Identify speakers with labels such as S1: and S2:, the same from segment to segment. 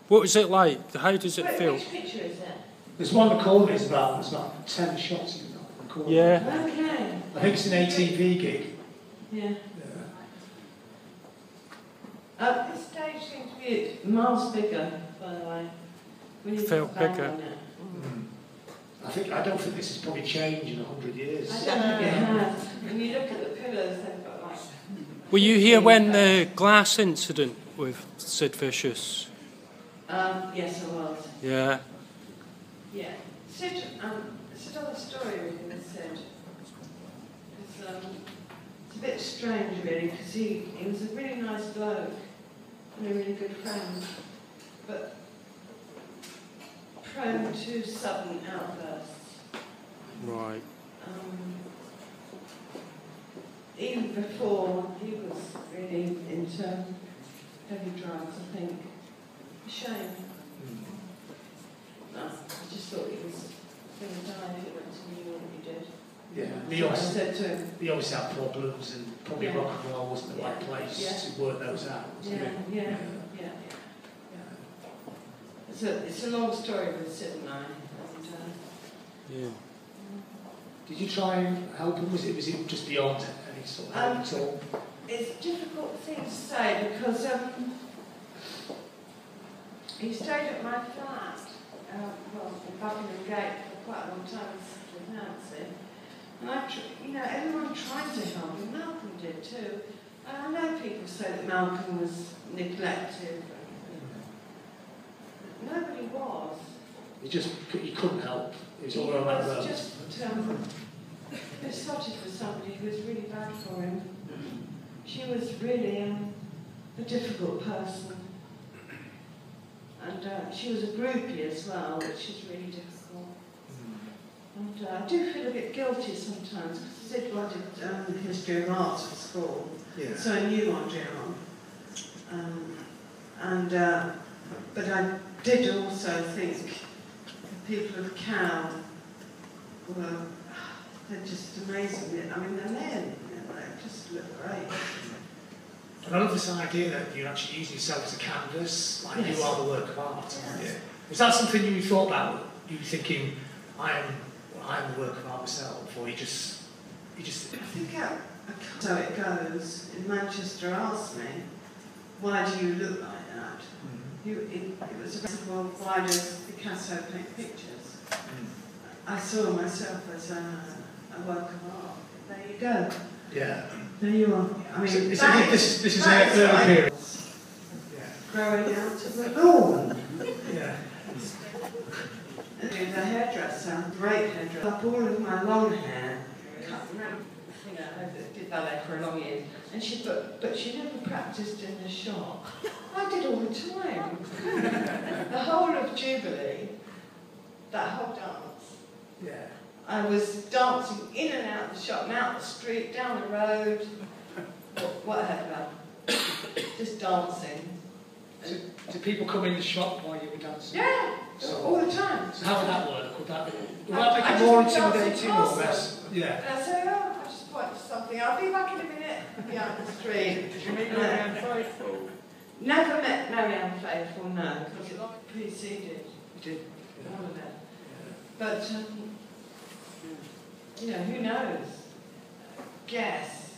S1: What is it like? How does it feel?
S2: Which picture is that?
S3: There's one recording is about, there's about 10 shots in that recording.
S1: Yeah.
S2: Okay.
S3: I think it's an ATV gig.
S2: Yeah. This stage seems to be miles bigger, by the way. We need to
S1: Felt
S2: plan
S1: bigger.
S2: on it.
S3: I don't think this has probably changed in 100 years.
S2: I don't think it has. When you look at the pillars, they've got like...
S1: Were you here when the glass incident with Sid Vicious?
S2: Yes, I was.
S1: Yeah.
S2: Yeah. Sid had a story with Sid. It's a bit strange, really, because he was a really nice bloke and a really good friend, but prone to sudden outbursts.
S1: Right.
S2: Even before he was really into heavy drugs, I think. A shame. No, I just thought he was going to die if he went to New York, he did.
S3: Yeah,
S2: That's what I said to him.
S3: he always had problems, and probably
S2: Yeah.
S3: rock and roll wasn't the right place to work those out. wasn't
S2: Yeah,
S3: it?
S2: yeah. It's a long story with Sid and I.
S1: Yeah.
S3: Did you try and help him? Was it just beyond any sort of help at all?
S2: It's a difficult thing to say because he stayed at my flat, in Buckingham Gate for quite a long time with Nancy. And everyone tried to help him. Malcolm did too. And I know people say that Malcolm was neglected. Nobody was.
S3: He couldn't help. He was all
S2: He
S3: around that
S2: was
S3: road.
S2: just besotted with somebody who was really bad for him. She was really a difficult person. And she was a groupie as well, which is really difficult. And I do feel a bit guilty sometimes, because I did wanted history of arts at school, so I knew Andrian. But I did also think the people of Cal they're just amazing. I mean, they're men, they just look great.
S3: And I love this idea that you're actually using yourself as a canvas, like you are the work of art.
S2: Yes.
S3: Yeah. Was that something you thought about? You were thinking, I am the work of art myself, or you just...
S2: I think so it goes. In Manchester asked me, why do you look like that? It was about, well, why does Picasso paint pictures? I saw myself as a work of art. There you go.
S3: Yeah.
S2: There you are. I mean,
S3: this is an early period.
S2: Growing out of the lawn.
S3: Yeah.
S2: The hairdresser, great hairdresser, up all of my long hair, cut them out. I did ballet for a long year, and but she never practiced in the shop. I did all the time. The whole of Jubilee, that whole dance.
S3: Yeah.
S2: I was dancing in and out of the shop, and out the street, down the road, whatever. Just dancing.
S3: So, did people come in the shop while you were dancing?
S2: Yeah, all the time.
S3: So how would that work? Would that
S2: I
S3: make it
S2: just
S3: more
S2: danced
S3: intimidating or
S2: past
S3: less?
S2: them.
S3: Yeah.
S2: And I say, I just point to something. I'll be back in a minute. Yeah, on the street.
S4: Did you meet Marianne Faithfull?
S2: Never met Marianne Faithfull, no, because it preceded all of it. But, who knows? Guess,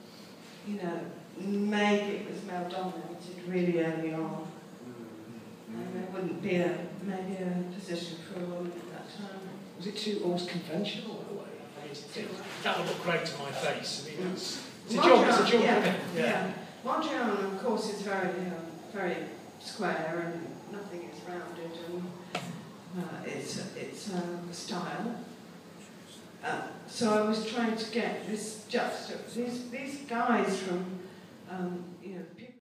S2: maybe it was male dominated really early on. And there wouldn't be maybe a position for a woman at that time.
S3: Was it too almost conventional in a way? I mean, that would look great to my face. I mean, it's a job, it's a job.
S2: Yeah. Mondrian, of course, is very square and nothing is rounded, and it's a style. So I was trying to get this juxtaposition. These guys from,